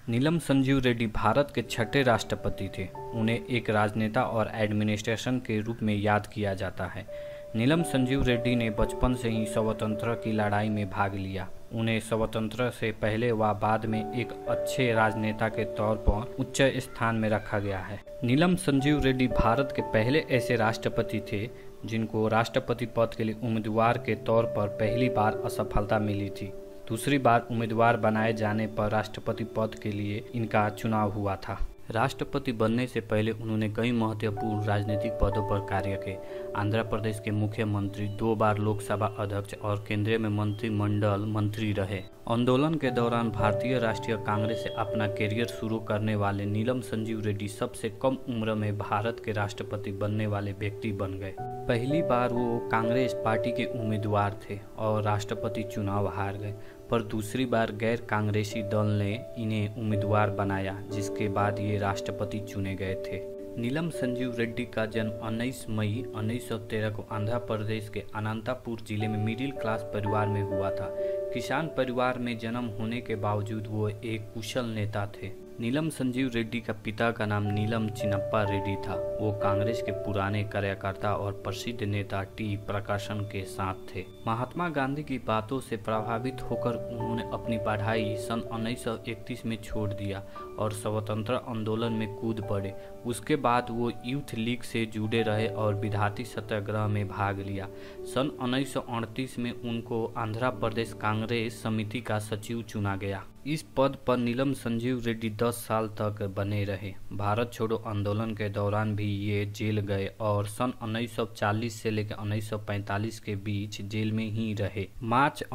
नीलम संजीव रेड्डी भारत के छठे राष्ट्रपति थे। उन्हें एक राजनेता और एडमिनिस्ट्रेशन के रूप में याद किया जाता है। नीलम संजीव रेड्डी ने बचपन से ही स्वतंत्रता की लड़ाई में भाग लिया। उन्हें स्वतंत्रता से पहले व बाद में एक अच्छे राजनेता के तौर पर उच्च स्थान में रखा गया है। नीलम संजीव रेड्डी भारत के पहले ऐसे राष्ट्रपति थे जिनको राष्ट्रपति पद के लिए उम्मीदवार के तौर पर पहली बार असफलता मिली थी। दूसरी बार उम्मीदवार बनाए जाने पर राष्ट्रपति पद के लिए इनका चुनाव हुआ था। राष्ट्रपति बनने से पहले उन्होंने कई महत्वपूर्ण राजनीतिक पदों पर कार्य किए। आंध्र प्रदेश के मुख्यमंत्री, 2 बार लोकसभा अध्यक्ष और केंद्रीय में मंत्रिमंडल मंत्री रहे। आंदोलन के दौरान भारतीय राष्ट्रीय कांग्रेस से अपना करियर शुरू करने वाले नीलम संजीव रेड्डी सबसे कम उम्र में भारत के राष्ट्रपति बनने वाले व्यक्ति बन गए। पहली बार वो कांग्रेस पार्टी के उम्मीदवार थे और राष्ट्रपति चुनाव हार गए, पर दूसरी बार गैर कांग्रेसी दल ने इन्हें उम्मीदवार बनाया, जिसके बाद ये राष्ट्रपति चुने गए थे। नीलम संजीव रेड्डी का जन्म 19 मई 1913 को आंध्र प्रदेश के अनंतपुर जिले में मिडिल क्लास परिवार में हुआ था। किसान परिवार में जन्म होने के बावजूद वो एक कुशल नेता थे। नीलम संजीव रेड्डी का पिता का नाम नीलम चिन्नप्पा रेड्डी था। वो कांग्रेस के पुराने कार्यकर्ता और प्रसिद्ध नेता टी प्रकाशन के साथ थे। महात्मा गांधी की बातों से प्रभावित होकर उन्होंने अपनी पढ़ाई सन 1931 में छोड़ दिया और स्वतंत्रता आंदोलन में कूद पड़े। उसके बाद वो यूथ लीग से जुड़े रहे और विद्यार्थी सत्याग्रह में भाग लिया। सन 1938 में उनको आंध्र प्रदेश कांग्रेस समिति का सचिव चुना गया। इस पद पर नीलम संजीव रेड्डी 10 साल तक बने रहे। भारत छोड़ो आंदोलन के दौरान भी ये जेल गए और सन 1940 से लेकर 1945 के बीच जेल में ही रहे। मार्च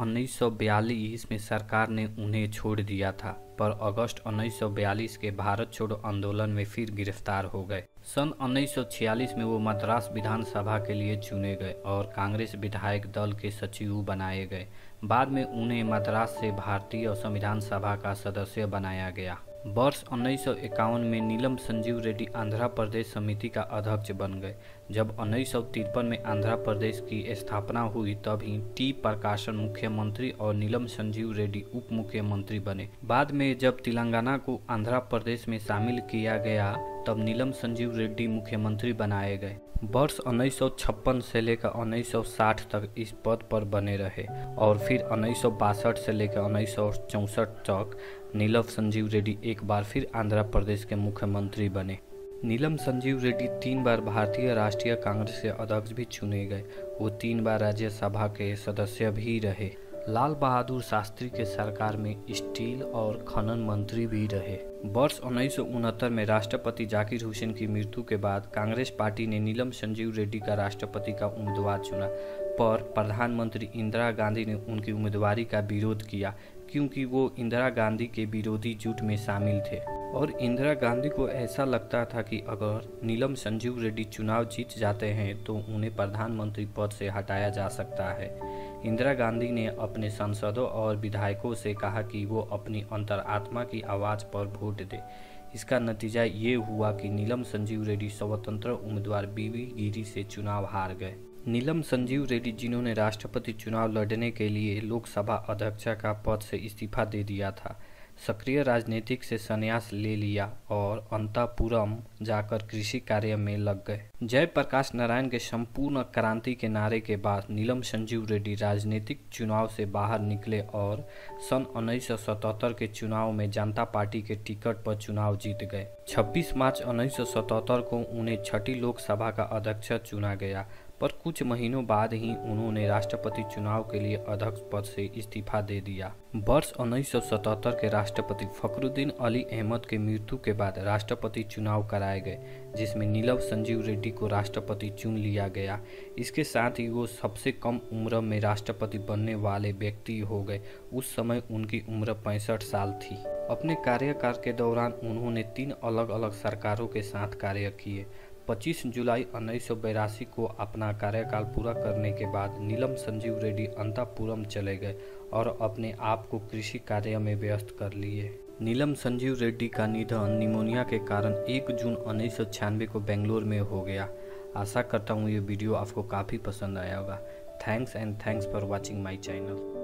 1942 में सरकार ने उन्हें छोड़ दिया था, पर अगस्त 1942 के भारत छोड़ो आंदोलन में फिर गिरफ्तार हो गए। सन 1946 में वो मद्रास विधानसभा के लिए चुने गए और कांग्रेस विधायक दल के सचिव बनाए गए। बाद में उन्हें मद्रास से भारतीय संविधान सभा का सदस्य बनाया गया। वर्ष 1951 में नीलम संजीव रेड्डी आंध्र प्रदेश समिति का अध्यक्ष बन गए। जब 1953 में आंध्र प्रदेश की स्थापना हुई तब ही टी प्रकाशन मुख्यमंत्री और नीलम संजीव रेड्डी उप मुख्यमंत्री बने। बाद में जब तेलंगाना को आंध्र प्रदेश में शामिल किया गया तब नीलम संजीव रेड्डी मुख्यमंत्री बनाए गए। वर्ष 1956 से लेकर 1960 तक इस पद पर बने रहे और फिर 1962 से लेकर 1964 तक नीलम संजीव रेड्डी एक बार फिर आंध्र प्रदेश के मुख्यमंत्री बने। नीलम संजीव रेड्डी 3 बार भारतीय राष्ट्रीय कांग्रेस के अध्यक्ष भी चुने गए। वो 3 बार राज्यसभा के सदस्य भी रहे। लाल बहादुर शास्त्री के सरकार में स्टील और खनन मंत्री भी रहे। वर्ष 1969 में राष्ट्रपति जाकिर हुसैन की मृत्यु के बाद कांग्रेस पार्टी ने नीलम संजीव रेड्डी का राष्ट्रपति का उम्मीदवार चुना, पर प्रधानमंत्री इंदिरा गांधी ने उनकी उम्मीदवारी का विरोध किया क्योंकि वो इंदिरा गांधी के विरोधी जुट में शामिल थे और इंदिरा गांधी को ऐसा लगता था कि अगर नीलम संजीव रेड्डी चुनाव जीत जाते हैं तो उन्हें प्रधानमंत्री पद से हटाया जा सकता है। इंदिरा गांधी ने अपने सांसदों और विधायकों से कहा कि वो अपनी अंतरात्मा की आवाज़ पर वोट दे। इसका नतीजा ये हुआ कि नीलम संजीव रेड्डी स्वतंत्र उम्मीदवार बीवी गिरी से चुनाव हार गए। नीलम संजीव रेड्डी, जिन्होंने राष्ट्रपति चुनाव लड़ने के लिए लोकसभा अध्यक्ष का पद से इस्तीफा दे दिया था, सक्रिय राजनीतिक से संन्यास ले लिया और अंतःपुरम जाकर कृषि कार्य में लग गए। जयप्रकाश नारायण के संपूर्ण क्रांति के नारे के बाद नीलम संजीव रेड्डी राजनीतिक चुनाव से बाहर निकले और सन 1977 के चुनाव में जनता पार्टी के टिकट पर चुनाव जीत गए। 26 मार्च 1977 को उन्हें छठी लोकसभा का अध्यक्ष चुना गया, पर कुछ महीनों बाद ही उन्होंने राष्ट्रपति चुनाव के लिए अध्यक्ष पद से इस्तीफा दे दिया। वर्ष 1977 के राष्ट्रपति फखरुद्दीन अली अहमद के मृत्यु के बाद राष्ट्रपति चुनाव कराए गए, जिसमें नीलम संजीव रेड्डी को राष्ट्रपति चुन लिया गया। इसके साथ ही वो सबसे कम उम्र में राष्ट्रपति बनने वाले व्यक्ति हो गए। उस समय उनकी उम्र 65 साल थी। अपने कार्यकाल के दौरान उन्होंने 3 अलग अलग सरकारों के साथ कार्य किए। 25 जुलाई 1982 को अपना कार्यकाल पूरा करने के बाद नीलम संजीव रेड्डी अंतःपुरम चले गए और अपने आप को कृषि कार्य में व्यस्त कर लिए। नीलम संजीव रेड्डी का निधन निमोनिया के कारण 1 जून 1996 को बेंगलोर में हो गया। आशा करता हूँ ये वीडियो आपको काफ़ी पसंद आया होगा। Thanks for watching my channel.